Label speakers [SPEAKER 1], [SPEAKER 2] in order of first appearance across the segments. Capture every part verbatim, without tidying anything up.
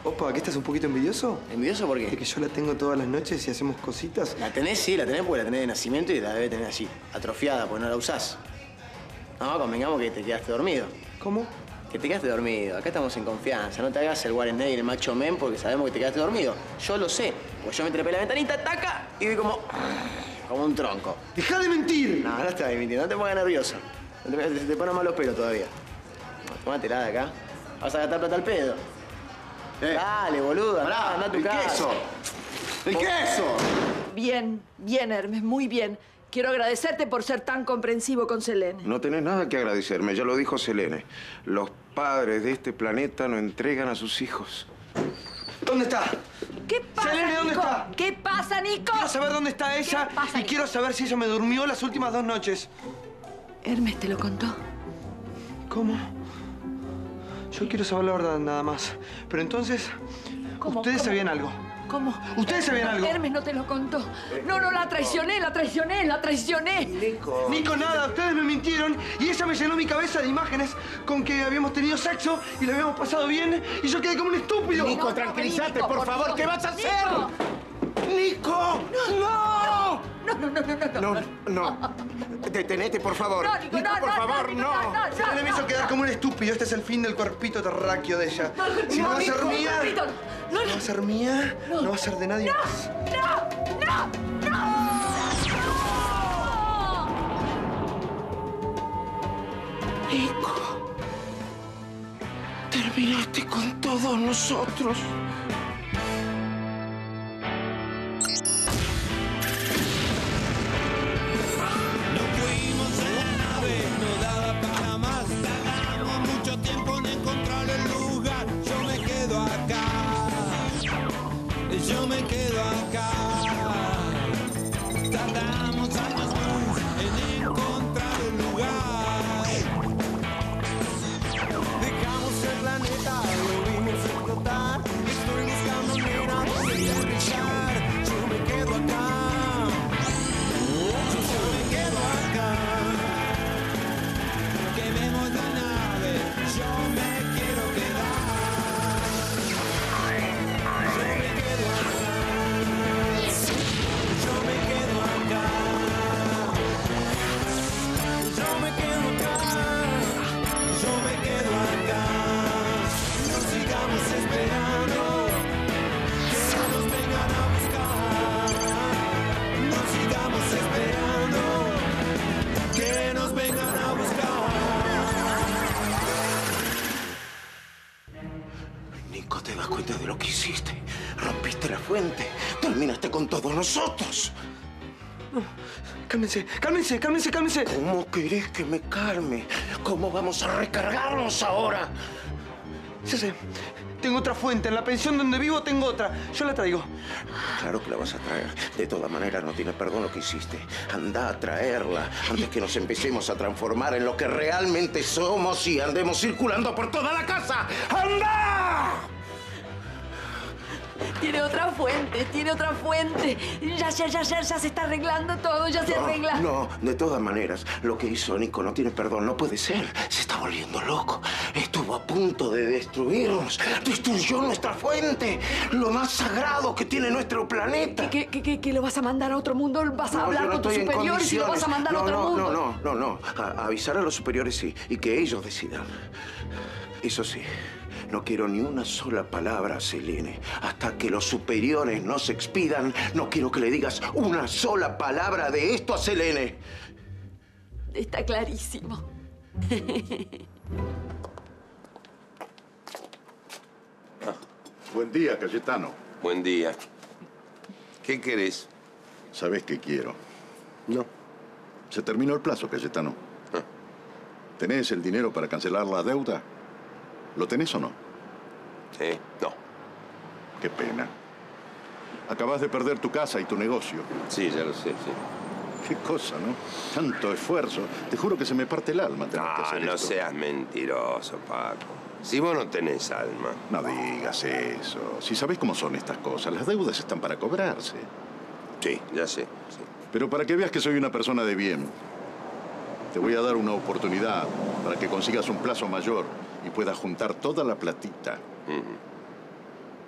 [SPEAKER 1] Opa, ¿qué estás un poquito envidioso?
[SPEAKER 2] ¿Envidioso por qué?
[SPEAKER 1] ¿De que yo la tengo todas las noches y hacemos cositas?
[SPEAKER 2] La tenés, sí, la tenés porque la tenés de nacimiento y la debes tener así, atrofiada, porque no la usás. No, convengamos que te quedaste dormido.
[SPEAKER 1] ¿Cómo?
[SPEAKER 2] Que te quedaste dormido. Acá estamos en confianza. No te hagas el Warren Day y el macho men porque sabemos que te quedaste dormido. Yo lo sé. Pues yo me trepé la ventanita, taca, y vi como... como un tronco.
[SPEAKER 1] ¡Deja de mentir!
[SPEAKER 2] No, no estás mintiendo. No te pongas nervioso. Se te, te, te ponen mal los pelos todavía. Tómatela de acá. Vas a gastar plata al pedo. Eh. Dale, boludo. Andá, andá a tu
[SPEAKER 3] ¡El
[SPEAKER 2] casa.
[SPEAKER 3] queso! ¡El queso!
[SPEAKER 4] Bien, bien, Hermes, muy bien. Quiero agradecerte por ser tan comprensivo con Selene.
[SPEAKER 3] No tenés nada que agradecerme, ya lo dijo Selene. Los padres de este planeta no entregan a sus hijos.
[SPEAKER 1] ¿Dónde está?
[SPEAKER 4] ¿Qué pasa,
[SPEAKER 1] Selene, ¿dónde
[SPEAKER 4] Nico?
[SPEAKER 1] está?
[SPEAKER 4] ¿Qué pasa, Nico?
[SPEAKER 1] Quiero saber dónde está ella
[SPEAKER 4] pasa,
[SPEAKER 1] y
[SPEAKER 4] Nico?
[SPEAKER 1] quiero saber si ella me durmió las últimas dos noches.
[SPEAKER 4] Hermes te lo contó.
[SPEAKER 1] ¿Cómo? Yo quiero saber la verdad nada más. Pero entonces,
[SPEAKER 4] ¿Cómo?
[SPEAKER 1] ustedes
[SPEAKER 4] ¿Cómo?
[SPEAKER 1] sabían algo.
[SPEAKER 4] ¿Cómo?
[SPEAKER 1] ¿Ustedes sabían algo?
[SPEAKER 4] Hermes no te lo contó. No, no, la traicioné, la traicioné, la traicioné.
[SPEAKER 3] Nico.
[SPEAKER 1] Nico, nada, ustedes me mintieron y ella me llenó mi cabeza de imágenes con que habíamos tenido sexo y lo habíamos pasado bien y yo quedé como un estúpido.
[SPEAKER 3] Nico,
[SPEAKER 4] No, no,
[SPEAKER 3] tranquilízate,
[SPEAKER 4] Nico,
[SPEAKER 3] por
[SPEAKER 4] por
[SPEAKER 3] favor,
[SPEAKER 4] Dios.
[SPEAKER 3] ¿qué vas a hacer?
[SPEAKER 4] Nico.
[SPEAKER 3] ¡Nico! ¡No!
[SPEAKER 4] No, no, no, no, no.
[SPEAKER 3] No, no. Detenete, por favor.
[SPEAKER 4] No, Nico, no,
[SPEAKER 3] por
[SPEAKER 4] no,
[SPEAKER 3] favor,
[SPEAKER 4] no,
[SPEAKER 3] no.
[SPEAKER 4] Nico, no, no.
[SPEAKER 1] Selene me hizo quedar como un estúpido. Este es el fin del cuerpito terráqueo de ella. Si no,
[SPEAKER 4] no,
[SPEAKER 1] va a ser
[SPEAKER 4] Nico,
[SPEAKER 1] mía,
[SPEAKER 4] repito. No,
[SPEAKER 1] no va a ser mía, no,
[SPEAKER 4] No.
[SPEAKER 1] va a ser de nadie más.
[SPEAKER 4] no, no, no.
[SPEAKER 3] Nico, terminaste con todos nosotros.
[SPEAKER 5] Yo me quedo acá. Tardamos años luz en encontrar un lugar. Dejamos el planeta, lo vimos explotar. Estoy buscando manera de aterrizar. Yo me quedo acá. Yo, yo me quedo acá. Quememos la nave. Yo me quiero quedar.
[SPEAKER 3] Nico, ¿te das cuenta de lo que hiciste? Rompiste la fuente. Terminaste con todos nosotros.
[SPEAKER 1] No, cálmense, cálmense, cálmense, cálmense.
[SPEAKER 3] ¿Cómo querés que me calme? ¿Cómo vamos a recargarnos ahora?
[SPEAKER 1] Ya sé. Tengo otra fuente. En la pensión donde vivo tengo otra. Yo la traigo.
[SPEAKER 3] Claro que la vas a traer. De todas maneras, no tiene perdón lo que hiciste. Anda a traerla antes que nos empecemos a transformar en lo que realmente somos y andemos circulando por toda la casa. ¡Anda!
[SPEAKER 4] Tiene otra fuente, tiene otra fuente. Ya, ya, ya, ya, ya se está arreglando todo, ya se
[SPEAKER 3] No,
[SPEAKER 4] arregla.
[SPEAKER 3] no, de todas maneras, lo que hizo Nico no tiene perdón, no puede ser. Se está volviendo loco. Estuvo a punto de destruirnos. Destruyó nuestra fuente, lo más sagrado que tiene nuestro planeta.
[SPEAKER 4] ¿Que, que, que, que lo vas a mandar a otro mundo? ¿Vas a
[SPEAKER 3] No,
[SPEAKER 4] hablar
[SPEAKER 3] yo no
[SPEAKER 4] con tus
[SPEAKER 3] estoy en
[SPEAKER 4] superiores y lo vas a mandar
[SPEAKER 3] no,
[SPEAKER 4] a otro
[SPEAKER 3] no,
[SPEAKER 4] mundo?
[SPEAKER 3] No, no, no, no. A- avisar a los superiores sí, y que ellos decidan. Eso sí. No quiero ni una sola palabra a Selene. Hasta que los superiores no se expidan, no quiero que le digas una sola palabra de esto a Selene.
[SPEAKER 4] Está clarísimo.
[SPEAKER 6] Buen día, Cayetano.
[SPEAKER 7] Buen día. ¿Qué querés?
[SPEAKER 6] ¿Sabés qué quiero?
[SPEAKER 7] No.
[SPEAKER 6] Se terminó el plazo, Cayetano.
[SPEAKER 7] Ah.
[SPEAKER 6] ¿Tenés el dinero para cancelar la deuda? ¿Lo tenés o no?
[SPEAKER 7] ¿Eh? No.
[SPEAKER 6] Qué pena. Acabás de perder tu casa y tu negocio.
[SPEAKER 7] Sí, ya lo sé, sí.
[SPEAKER 6] Qué cosa, ¿no? Tanto esfuerzo. Te juro que se me parte el alma tener que
[SPEAKER 7] No,
[SPEAKER 6] hacer
[SPEAKER 7] no
[SPEAKER 6] esto.
[SPEAKER 7] seas mentiroso, Paco. Si vos no tenés alma.
[SPEAKER 6] No digas eso. Si sabés cómo son estas cosas, las deudas están para cobrarse.
[SPEAKER 7] Sí, ya sé, sí.
[SPEAKER 6] Pero para que veas que soy una persona de bien, te voy a dar una oportunidad para que consigas un plazo mayor y puedas juntar toda la platita.
[SPEAKER 7] Ujú.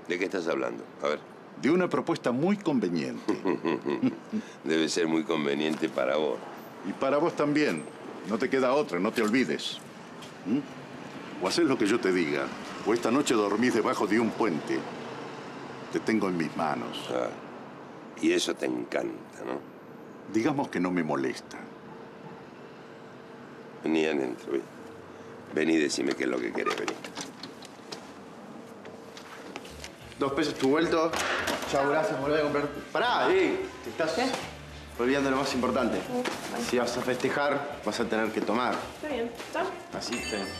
[SPEAKER 7] ¿De qué estás hablando? A ver.
[SPEAKER 6] De una propuesta muy conveniente.
[SPEAKER 7] Debe ser muy conveniente para vos.
[SPEAKER 6] Y para vos también. No te queda otra, no te olvides. ¿Mm? O haces lo que yo te diga, o esta noche dormís debajo de un puente. Te tengo en mis manos.
[SPEAKER 7] Ah, y eso te encanta, ¿no?
[SPEAKER 6] Digamos que no me molesta.
[SPEAKER 7] Vení adentro, ven. Vení y decime qué es lo que querés, vení.
[SPEAKER 8] Dos pesos tu vuelto. Chao, gracias, volví a comprar. Pará, eh. Te estás ¿Qué? olvidando lo más importante. Uh, si vas a festejar, vas a tener que tomar.
[SPEAKER 9] Está bien. ¿Está?
[SPEAKER 8] Así está bien.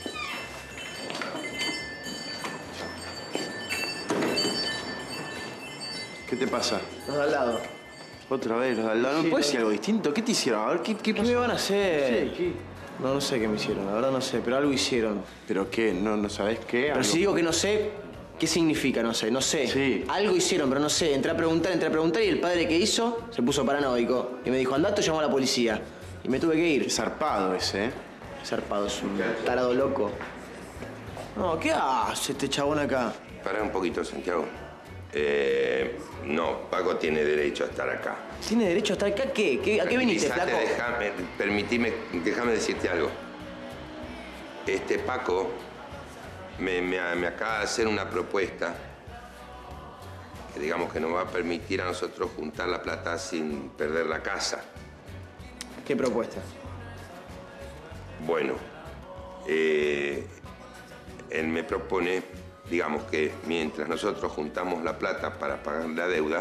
[SPEAKER 8] ¿Qué te pasa?
[SPEAKER 2] Los de al lado.
[SPEAKER 8] Otra vez, los de al lado. ¿No
[SPEAKER 2] Sí,
[SPEAKER 8] puedes
[SPEAKER 2] no.
[SPEAKER 8] decir algo distinto? ¿Qué te hicieron? A ver, ¿qué, qué,
[SPEAKER 2] ¿Qué me van a hacer?
[SPEAKER 8] Sí, ¿qué?
[SPEAKER 2] No, no sé qué me hicieron, la verdad no sé, pero algo hicieron.
[SPEAKER 8] ¿Pero qué? ¿No, no sabés qué?
[SPEAKER 2] Pero
[SPEAKER 8] ¿Algo?
[SPEAKER 2] si digo que no sé, ¿qué significa? No sé, no sé.
[SPEAKER 8] Sí.
[SPEAKER 2] Algo hicieron, pero no sé. Entré a preguntar, entré a preguntar y el padre que hizo se puso paranoico. Y me dijo, andate, llamó a la policía. Y me tuve que ir.
[SPEAKER 8] Qué zarpado ese, ¿eh?
[SPEAKER 2] Zarpado, es un tarado loco. No, ¿qué hace este chabón acá?
[SPEAKER 7] Pará un poquito, Santiago. Eh, no, Paco tiene derecho a estar acá.
[SPEAKER 2] ¿Tiene derecho a estar acá? ¿Qué? ¿Qué? ¿A qué viniste,
[SPEAKER 7] Tranquilízate,
[SPEAKER 2] flaco?
[SPEAKER 7] Déjame, permitime, déjame decirte algo. Este Paco me, me, me acaba de hacer una propuesta que digamos que nos va a permitir a nosotros juntar la plata sin perder la casa.
[SPEAKER 2] ¿Qué propuesta?
[SPEAKER 7] Bueno, eh, él me propone, digamos que mientras nosotros juntamos la plata para pagar la deuda,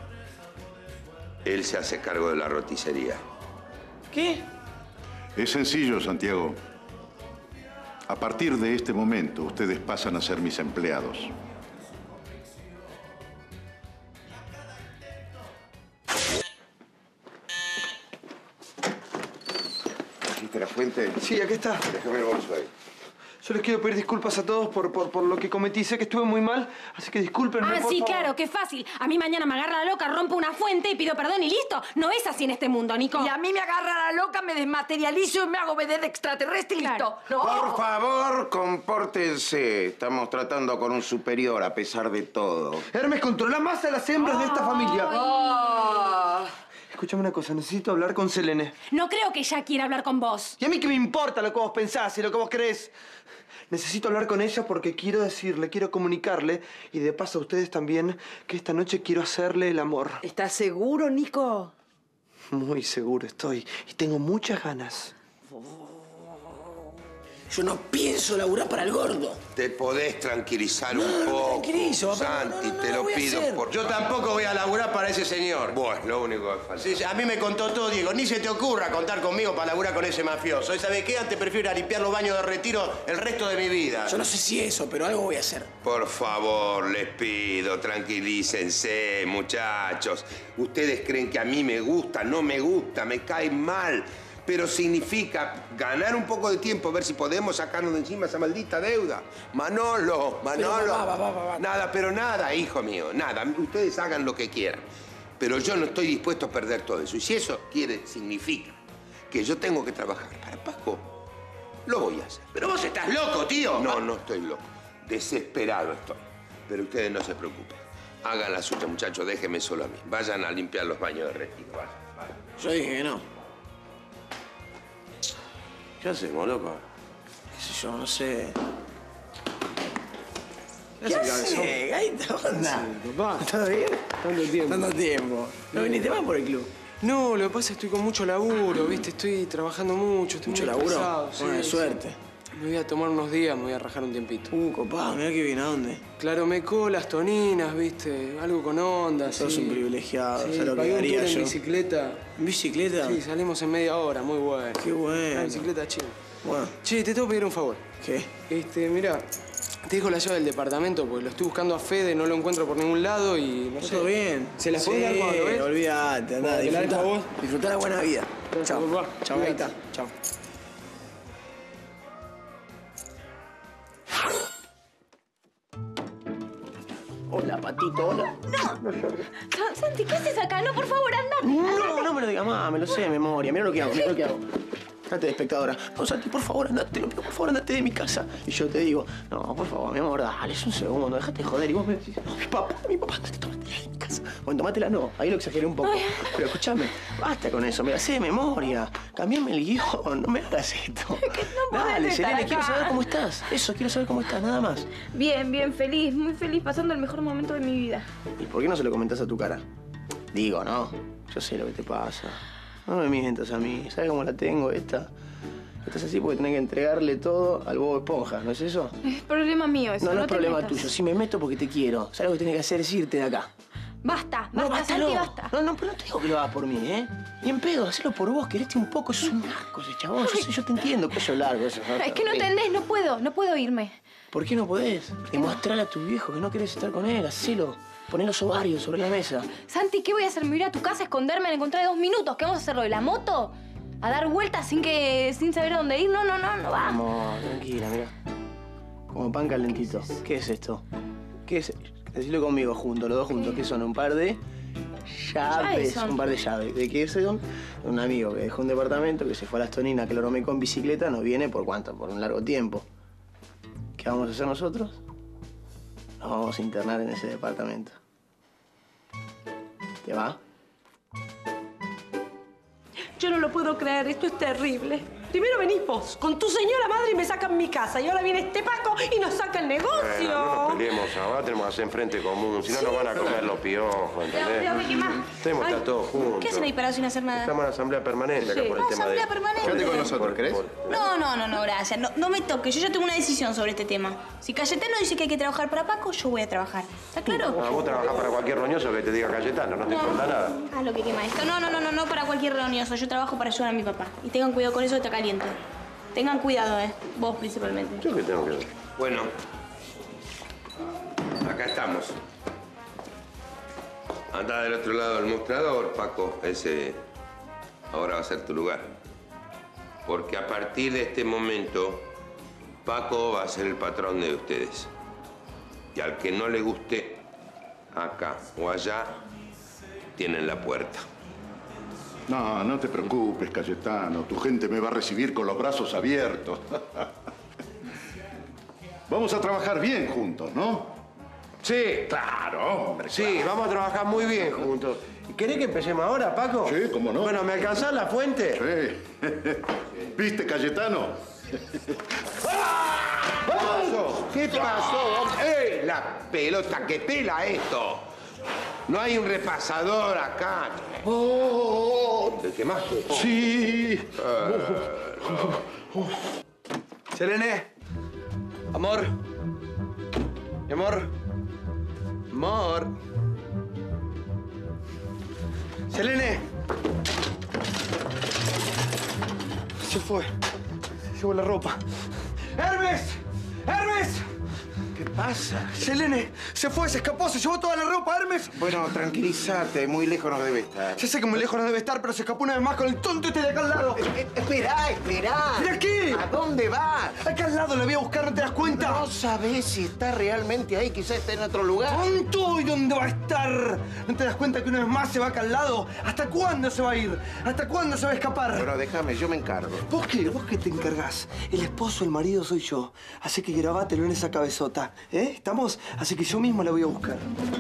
[SPEAKER 7] él se hace cargo de la roticería.
[SPEAKER 2] ¿Qué?
[SPEAKER 6] Es sencillo, Santiago. A partir de este momento, ustedes pasan a ser mis empleados.
[SPEAKER 3] ¿Viste la fuente?
[SPEAKER 1] Sí, aquí está.
[SPEAKER 3] Déjame el bolso ahí.
[SPEAKER 1] Yo les quiero pedir disculpas a todos por, por, por lo que cometí. Sé que estuve muy mal, así que discúlpenme,
[SPEAKER 9] Ah,
[SPEAKER 1] por
[SPEAKER 9] sí,
[SPEAKER 1] favor.
[SPEAKER 9] claro, qué fácil. A mí mañana me agarra la loca, rompo una fuente y pido perdón y listo. No es así en este mundo, Nico.
[SPEAKER 4] Y a mí me agarra la loca, me desmaterializo y me hago ver de extraterrestre y
[SPEAKER 9] Claro.
[SPEAKER 4] listo. No.
[SPEAKER 3] Por favor, compórtense. Estamos tratando con un superior a pesar de todo.
[SPEAKER 1] Hermes, controla más a las hembras de esta familia.
[SPEAKER 4] Ah.
[SPEAKER 1] Escúchame una cosa, necesito hablar con Selene.
[SPEAKER 9] No creo que ella quiera hablar con vos.
[SPEAKER 1] Y a mí qué me importa lo que vos pensás y lo que vos creés. Necesito hablar con ella porque quiero decirle, quiero comunicarle, y de paso a ustedes también, que esta noche quiero hacerle el amor.
[SPEAKER 4] ¿Estás seguro, Nico?
[SPEAKER 1] Muy seguro estoy y tengo muchas ganas.
[SPEAKER 2] Yo no pienso laburar para el gordo.
[SPEAKER 7] Te podés tranquilizar un
[SPEAKER 2] No, no me
[SPEAKER 7] poco,
[SPEAKER 2] tranquilizo, papá.
[SPEAKER 7] Santi,
[SPEAKER 2] No, no, no
[SPEAKER 7] te
[SPEAKER 2] lo
[SPEAKER 7] lo
[SPEAKER 2] voy a
[SPEAKER 7] pido
[SPEAKER 2] hacer.
[SPEAKER 7] por
[SPEAKER 10] Yo tampoco voy a laburar para ese señor.
[SPEAKER 7] Bueno, lo único que falta.
[SPEAKER 10] Sí, sí, a mí me contó todo, Diego. Ni se te ocurra contar conmigo para laburar con ese mafioso. ¿Y sabes qué? Antes prefiero ir a limpiar los baños de retiro el resto de mi vida.
[SPEAKER 2] Yo no sé si eso, pero algo voy a hacer.
[SPEAKER 7] Por favor, les pido, tranquilícense, muchachos. Ustedes creen que a mí me gusta, no me gusta, me cae mal. Pero significa ganar un poco de tiempo, ver si podemos sacarnos de encima esa maldita deuda. Manolo, Manolo.
[SPEAKER 2] Pero, va, va, va, va, va.
[SPEAKER 7] Nada, pero nada, hijo mío, nada. Ustedes hagan lo que quieran. Pero yo no estoy dispuesto a perder todo eso. Y si eso quiere, significa que yo tengo que trabajar para Paco, lo voy a hacer.
[SPEAKER 10] Pero vos estás loco, tío.
[SPEAKER 7] No, no estoy loco. Desesperado estoy. Pero ustedes no se preocupen. Hagan la suya, muchachos. Déjenme solo a mí. Vayan a limpiar los baños de retiro. Vayan, vayan.
[SPEAKER 2] Yo dije que no.
[SPEAKER 7] ¿Qué hacemos, loco?
[SPEAKER 2] ¿Qué sé yo? No sé.
[SPEAKER 11] ¿Qué
[SPEAKER 2] ¿Qué
[SPEAKER 11] haces,
[SPEAKER 2] haces, gaita? Onda.
[SPEAKER 11] Papá,
[SPEAKER 2] ¿Todo bien?
[SPEAKER 11] tanto tiempo.
[SPEAKER 2] Tanto tiempo. ¿No viniste más por el club?
[SPEAKER 11] No, lo que pasa es que estoy con mucho laburo, ¿viste? Estoy trabajando mucho, estoy
[SPEAKER 2] ¿Mucho
[SPEAKER 11] muy
[SPEAKER 2] laburo?
[SPEAKER 11] estresado,
[SPEAKER 2] Buena
[SPEAKER 11] sí,
[SPEAKER 2] suerte.
[SPEAKER 11] sí. Me voy a tomar unos días, me voy a rajar un tiempito.
[SPEAKER 2] Uh, copado, mirá que bien, ¿a dónde?
[SPEAKER 11] Claro, me colas, toninas, ¿viste? Algo con onda,
[SPEAKER 2] Sos
[SPEAKER 11] sí.
[SPEAKER 2] un privilegiado,
[SPEAKER 11] Sí,
[SPEAKER 2] ¿sabes lo que
[SPEAKER 11] pagué un
[SPEAKER 2] haría
[SPEAKER 11] tour en
[SPEAKER 2] yo?
[SPEAKER 11] bicicleta.
[SPEAKER 2] ¿En bicicleta?
[SPEAKER 11] Sí, salimos en media hora, muy bueno.
[SPEAKER 2] Qué bueno.
[SPEAKER 11] Una bicicleta china.
[SPEAKER 2] Bueno.
[SPEAKER 11] Che, te tengo que pedir un favor.
[SPEAKER 2] ¿Qué?
[SPEAKER 11] Este, mira, te dejo la llave del departamento porque lo estoy buscando a Fede, no lo encuentro por ningún lado y no sé.
[SPEAKER 2] ¿Todo bien?
[SPEAKER 11] ¿Se las
[SPEAKER 2] sí,
[SPEAKER 11] podés dar cuando lo ves?
[SPEAKER 2] olvídate, andá,
[SPEAKER 11] Bueno, te la dejo
[SPEAKER 2] disfrutá.
[SPEAKER 11] a vos.
[SPEAKER 2] Disfrutá la buena vida.
[SPEAKER 11] Gracias,
[SPEAKER 2] Chao.
[SPEAKER 11] papá.
[SPEAKER 2] Chao,
[SPEAKER 11] Cuídate.
[SPEAKER 2] gaita. Chao. Hola, Patito, hola.
[SPEAKER 9] No. Santi, ¿qué haces acá? No, por favor, anda.
[SPEAKER 2] No, no me lo digas más, me lo sé de memoria. Mira lo que hago, mira lo que hago. Andate de espectadora. No, Santi, por favor, andate, te lo pido, por favor, andate de mi casa. Y yo te digo, no, por favor, mi amor, dale, es un segundo, déjate de joder. Y vos me decís, no, mi papá, mi papá, andate, tómatela de mi casa. Bueno, tómatela no, ahí lo exageré un poco. Ay. Pero escúchame, basta con eso, me la sé de memoria. Cambiame el guión, no me hagas esto.
[SPEAKER 9] Es que no
[SPEAKER 2] dale, Selene,
[SPEAKER 9] acá.
[SPEAKER 2] quiero saber cómo estás. Eso, quiero saber cómo estás, nada más.
[SPEAKER 9] Bien, bien, feliz, muy feliz, pasando el mejor momento de mi vida.
[SPEAKER 2] ¿Y por qué no se lo comentás a tu cara? Digo, ¿no? Yo sé lo que te pasa. No me mientas a mí. ¿Sabes cómo la tengo esta? Estás así porque tenés que entregarle todo al Bob Esponja, ¿no es eso?
[SPEAKER 9] Es problema mío eso.
[SPEAKER 2] No, no,
[SPEAKER 9] no
[SPEAKER 2] es
[SPEAKER 9] te
[SPEAKER 2] problema
[SPEAKER 9] metas.
[SPEAKER 2] tuyo. Si me meto porque te quiero. ¿Sabes lo que tienes que hacer? Es irte de acá.
[SPEAKER 9] Basta,
[SPEAKER 2] No,
[SPEAKER 9] basta,
[SPEAKER 2] basta,
[SPEAKER 9] Santi,
[SPEAKER 2] no.
[SPEAKER 9] basta.
[SPEAKER 2] No, no, pero no te digo que lo hagas por mí, ¿eh? Ni en pedo, hacelo por vos, quereste un poco. Sos un asco ese chabón. Yo, sé, yo te entiendo, cuello largo. Eso,
[SPEAKER 9] Es que no entendés, no puedo, no puedo irme.
[SPEAKER 2] ¿Por qué no podés? Demostrarle a tu viejo que no querés estar con él. Hacelo. Poné los ovarios sobre la mesa.
[SPEAKER 9] Santi, ¿qué voy a hacer? ¿Me voy a ir a tu casa a esconderme, a encontrar de dos minutos? ¿Qué vamos a hacerlo de la moto? ¿A dar vueltas sin que sin saber a dónde ir? No, no, no, no va.
[SPEAKER 2] Vamos, tranquila, mira. Como pan calentito. ¿Qué es esto? ¿Qué es? Decilo conmigo juntos, los dos juntos. ¿Qué son? Un par de llaves.
[SPEAKER 9] Llaves
[SPEAKER 2] Un par de llaves. ¿De qué son? Un amigo que dejó un departamento, que se fue a las Toninas, que lo romé con bicicleta, no viene por cuánto, por un largo tiempo. ¿Qué vamos a hacer nosotros? Nos vamos a internar en ese departamento. ¿Te va?
[SPEAKER 12] Yo no lo puedo creer, esto es terrible. Primero venís vos, con tu señora madre y me sacan mi casa. Y ahora viene este Paco y nos saca el negocio.
[SPEAKER 13] Bueno, no nos peleemos ahora, tenemos que hacer frente común. Si no,
[SPEAKER 12] Sí.
[SPEAKER 13] nos van a comer los piojos, ¿entendés?
[SPEAKER 9] Cuidado, cuidado, ¿qué más?
[SPEAKER 13] Tenemos que
[SPEAKER 9] Ay,
[SPEAKER 13] estar todos juntos.
[SPEAKER 9] ¿Qué hacen ahí parados sin hacer nada?
[SPEAKER 13] Estamos en asamblea permanente acá
[SPEAKER 9] Sí.
[SPEAKER 13] por el
[SPEAKER 9] No,
[SPEAKER 13] tema
[SPEAKER 9] asamblea
[SPEAKER 13] de...
[SPEAKER 9] permanente.
[SPEAKER 8] Quédate con nosotros, ¿querés?
[SPEAKER 14] No, no, no, no, gracias. No, no me toques. Yo ya tengo una decisión sobre este tema. Si Cayetano dice que hay que trabajar para Paco, yo voy a trabajar. ¿Está claro?
[SPEAKER 13] Ah, vos trabajás para cualquier roñoso que te diga Cayetano, no te importa nada.
[SPEAKER 14] Haz lo que quema esto. No, no, no, no, no para cualquier reunioso. Yo trabajo para ayudar a mi papá. Y tengan cuidado con eso que está caliente. Tengan cuidado, eh. Vos principalmente.
[SPEAKER 13] ¿Yo qué tengo que ver?
[SPEAKER 7] Bueno, acá estamos. Anda del otro lado del mostrador, Paco. Ese ahora va a ser tu lugar. Porque a partir de este momento, Paco va a ser el patrón de ustedes. Y al que no le guste, acá o allá, tienen la puerta.
[SPEAKER 6] No, no te preocupes, Cayetano. Tu gente me va a recibir con los brazos abiertos. Vamos a trabajar bien juntos, ¿no?
[SPEAKER 13] Sí.
[SPEAKER 6] Claro, hombre.
[SPEAKER 13] Sí,
[SPEAKER 6] claro.
[SPEAKER 13] vamos a trabajar muy bien juntos. ¿Querés que empecemos ahora, Paco?
[SPEAKER 6] Sí, cómo no.
[SPEAKER 13] Bueno, ¿me alcanzás la fuente?
[SPEAKER 6] Sí. ¿Viste, Cayetano?
[SPEAKER 7] ¿Qué pasó? ¿Qué pasó? ¡Eh! La pelota que pela esto. No hay un repasador acá.
[SPEAKER 6] ¡Oh!
[SPEAKER 7] ¿Te quemaste?
[SPEAKER 1] Sí. Selene. Amor. Mi amor. Amor. Selene. Se fue. Se llevó la ropa. ¡Hermes! ¡Hermes!
[SPEAKER 3] ¿Qué pasa?
[SPEAKER 1] Selene, se fue, se escapó, se llevó toda la ropa, Hermes.
[SPEAKER 3] Bueno, tranquilízate, muy lejos no debe estar.
[SPEAKER 1] Ya sé que muy lejos no debe estar, pero se escapó una vez más con el tonto este de acá al lado.
[SPEAKER 3] Eh, eh, esperá, esperá.
[SPEAKER 1] ¿De aquí?
[SPEAKER 3] ¿A dónde vas?
[SPEAKER 1] Acá al lado la voy a buscar, ¿no te das cuenta?
[SPEAKER 3] No sabés si está realmente ahí, quizás esté en otro lugar.
[SPEAKER 1] ¡Tonto! ¿Y dónde va a estar? ¿No te das cuenta que una vez más se va acá al lado? ¿Hasta cuándo se va a ir? ¿Hasta cuándo se va a escapar?
[SPEAKER 3] Bueno, déjame, yo me encargo.
[SPEAKER 1] ¿Vos qué? ¿Vos qué te encargás? El esposo, el marido soy yo. Así que grabátelo en esa cabezota. ¿Eh? ¿Estamos? Así que yo mismo la voy a buscar.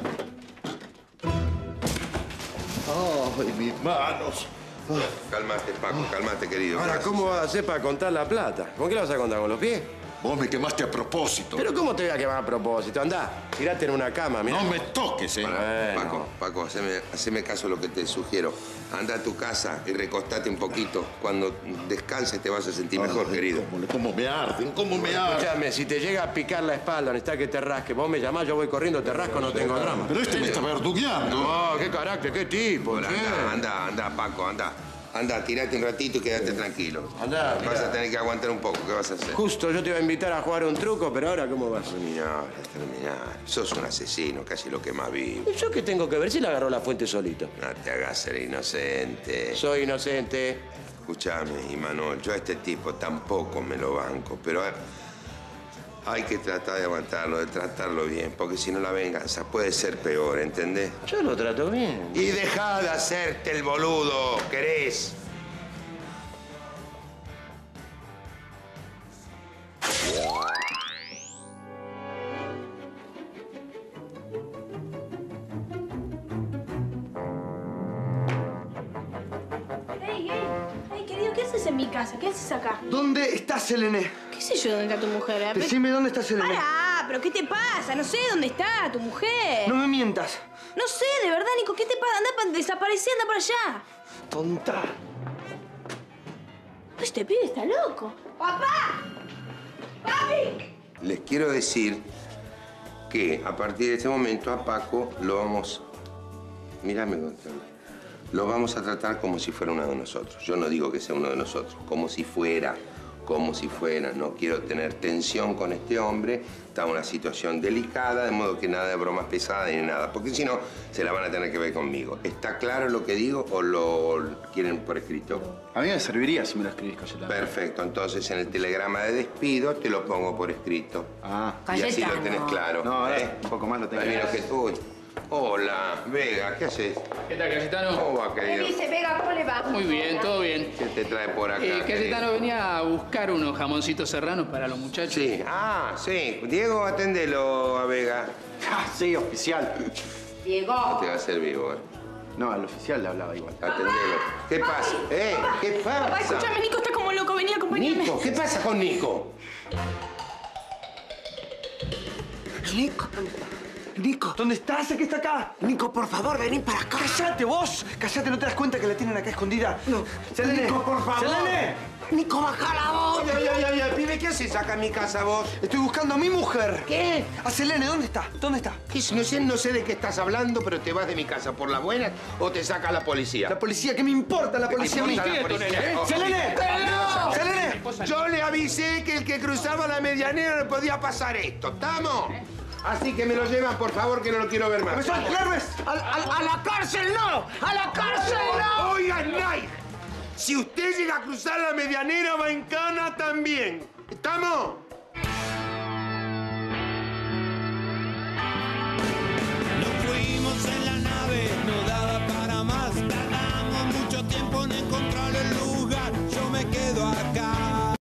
[SPEAKER 6] ¡Ay, mis manos!
[SPEAKER 7] Cálmate, Paco, cálmate, querido.
[SPEAKER 13] Ahora,
[SPEAKER 7] Gracias.
[SPEAKER 13] ¿cómo vas a hacer para contar la plata? ¿Con qué la vas a contar? ¿Con los pies?
[SPEAKER 6] Vos me quemaste a propósito.
[SPEAKER 13] ¿Pero cómo te voy a quemar a propósito? Andá, tirate en una cama, mirá.
[SPEAKER 6] No me toques, eh.
[SPEAKER 13] Bueno.
[SPEAKER 7] Paco, Paco, haceme, haceme caso a lo que te sugiero. Anda a tu casa y recostate un poquito. Cuando descanses te vas a sentir mejor,
[SPEAKER 6] Ay,
[SPEAKER 7] querido.
[SPEAKER 6] Cómo, cómo me arden, cómo me arden.
[SPEAKER 13] Escúchame, si te llega a picar la espalda, necesitas que te rasque. Vos me llamás, yo voy corriendo, te rasco, no tengo drama.
[SPEAKER 6] Pero este me está verdugueando.
[SPEAKER 13] No, qué carácter, qué tipo,
[SPEAKER 7] Anda,
[SPEAKER 13] che.
[SPEAKER 7] anda, anda, Paco, anda. Anda, tirate un ratito y quédate tranquilo.
[SPEAKER 13] Andá,
[SPEAKER 7] Vas
[SPEAKER 13] mirá.
[SPEAKER 7] a tener que aguantar un poco. ¿Qué vas a hacer?
[SPEAKER 13] Justo yo te iba a invitar a jugar un truco, pero ahora, ¿cómo vas?
[SPEAKER 7] Terminar, terminar. Sos un asesino, casi lo que más vivo.
[SPEAKER 13] ¿Yo qué tengo que ver si le agarró la fuente solito?
[SPEAKER 7] No te hagas ser inocente.
[SPEAKER 13] Soy inocente.
[SPEAKER 7] Escúchame, Imanol, yo a este tipo tampoco me lo banco, pero hay- hay que tratar de aguantarlo, de tratarlo bien, porque si no la venganza puede ser peor, ¿entendés?
[SPEAKER 13] Yo lo trato bien.
[SPEAKER 7] Y dejá de hacerte el boludo, ¿querés?
[SPEAKER 14] casa. ¿Qué haces acá?
[SPEAKER 1] ¿Dónde está Selene?
[SPEAKER 14] ¿Qué sé yo dónde está tu mujer? eh?
[SPEAKER 1] Decime dónde está Selene.
[SPEAKER 14] Pará, pero ¿qué te pasa? No sé dónde está tu mujer.
[SPEAKER 1] No me mientas.
[SPEAKER 14] No sé, de verdad, Nico, ¿qué te pasa? Anda, pa- desaparecí, anda para allá.
[SPEAKER 1] Tonta.
[SPEAKER 14] Este pibe está loco. ¡Papá! ¡Papi!
[SPEAKER 7] Les quiero decir que a partir de este momento a Paco lo vamos... Mírame, Gonzalo. Lo vamos a tratar como si fuera uno de nosotros. Yo no digo que sea uno de nosotros, como si fuera, como si fuera. No quiero tener tensión con este hombre. Está en una situación delicada, de modo que nada de bromas pesadas ni nada, porque si no, se la van a tener que ver conmigo. ¿Está claro lo que digo o lo quieren por escrito?
[SPEAKER 8] A mí me serviría si me lo escribís, Cayetano.
[SPEAKER 7] Perfecto, entonces en el telegrama de despido te lo pongo por escrito.
[SPEAKER 8] Ah.
[SPEAKER 7] Y así lo
[SPEAKER 8] Cayetano.
[SPEAKER 7] tenés claro.
[SPEAKER 8] No, ahora
[SPEAKER 7] ¿eh?
[SPEAKER 8] un poco más lo tengo.
[SPEAKER 7] Ahí vino que tú. Hola, Vega, ¿qué haces?
[SPEAKER 15] ¿Qué tal, Cayetano?
[SPEAKER 7] ¿Cómo va,
[SPEAKER 9] ¿Qué
[SPEAKER 7] querido?
[SPEAKER 9] dice, Vega? ¿Cómo le va?
[SPEAKER 15] Muy bien, todo bien.
[SPEAKER 7] ¿Qué te trae por acá?
[SPEAKER 15] Eh, Cayetano
[SPEAKER 7] querido?
[SPEAKER 15] venía a buscar unos jamoncitos serranos para los muchachos.
[SPEAKER 7] Sí, ah, sí. Diego, atendelo a Vega.
[SPEAKER 8] Ah, sí, oficial.
[SPEAKER 9] Diego.
[SPEAKER 7] No te va a hacer vivo, ¿eh?
[SPEAKER 8] No, al oficial le hablaba igual.
[SPEAKER 7] Atendelo. ¿Qué pasa? ¿Eh? ¿Qué pasa?
[SPEAKER 14] Papá, escúchame, Nico está como loco. Vení, acompáñame.
[SPEAKER 7] Nico, ¿qué pasa con Nico?
[SPEAKER 1] Nico. Nico. ¿Dónde está? Sé que está acá.
[SPEAKER 10] Nico, por favor, vení para acá.
[SPEAKER 1] ¡Cállate vos! ¡Cállate! ¿No te das cuenta que la tienen acá escondida? No. Selene.
[SPEAKER 10] Nico, por favor.
[SPEAKER 1] ¡Selene!
[SPEAKER 10] Nico, baja la voz.
[SPEAKER 7] Ay, ay, ay, ay, pibe, ¿qué haces acá en mi casa vos?
[SPEAKER 1] Estoy buscando a mi mujer.
[SPEAKER 7] ¿Qué?
[SPEAKER 1] A Selene, ¿dónde está? ¿Dónde está?
[SPEAKER 7] ¿Qué? No sé, no sé de qué estás hablando, pero te vas de mi casa por las buenas o te saca la policía.
[SPEAKER 1] La policía, ¿qué me importa la
[SPEAKER 7] ¿Qué te
[SPEAKER 1] policía a mí?
[SPEAKER 7] importa la policía?
[SPEAKER 1] ¿Eh?
[SPEAKER 7] Oh,
[SPEAKER 1] ¡Selene!
[SPEAKER 7] ¡No!
[SPEAKER 1] ¡Selene!
[SPEAKER 7] Yo le avisé que el que cruzaba la medianera le podía pasar esto. ¿Estamos? Así que me lo llevan, por favor, que no lo quiero ver más.
[SPEAKER 1] ¡Profesor Clerves!
[SPEAKER 10] ¡A, a- a la cárcel no! ¡A la cárcel no!
[SPEAKER 7] Oigan, Night, si usted llega a cruzar la medianera, va en cana también. ¿Estamos?